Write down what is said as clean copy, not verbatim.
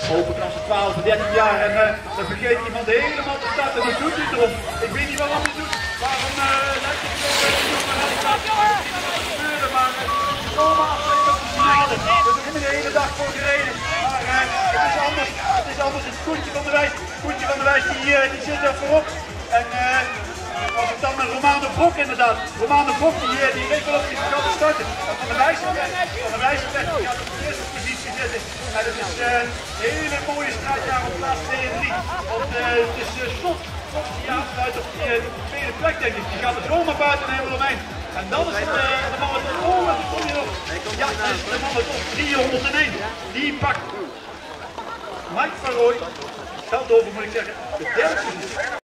Open klasse 12, 13 jaar en dan vergeet iemand helemaal te starten. Dan doet hij erom. Ik weet niet waarom hij het doet. Waarom lijkt het zo bij de jongen naar die staat? Gebeuren, maar zomaar afleiding op de finale. We hebben de hele dag voor gereden. Maar het is anders. Het is anders. Het is Koentje van der Wijs. Koentje van der Wijs die zit er voorop. En als ik dan met Romano Brok inderdaad. Romano Brok die weet wel of hij gaat starten. Van der Wijs gaat op de eerste positie zitten. En het is een hele mooie strijd daar op plaats 2 en 3. Want het is Slot die aansluit op de tweede plek denk ik. Die gaat er zomaar buiten helemaal omheen. En dan is het de man met de kom je nog. Ja, dat is de man met op 301. Die pakt Mike van Rooij. Geld over moet ik zeggen. De derde positie.